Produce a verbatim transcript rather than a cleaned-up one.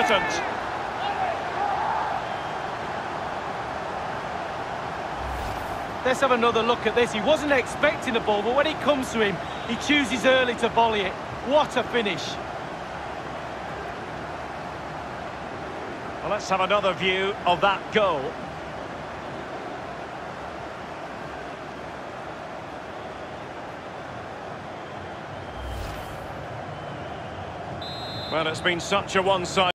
instant. Let's have another look at this. He wasn't expecting the ball, but when it comes to him, he chooses early to volley it. What a finish. Well, let's have another view of that goal. Well, it's been such a one-sided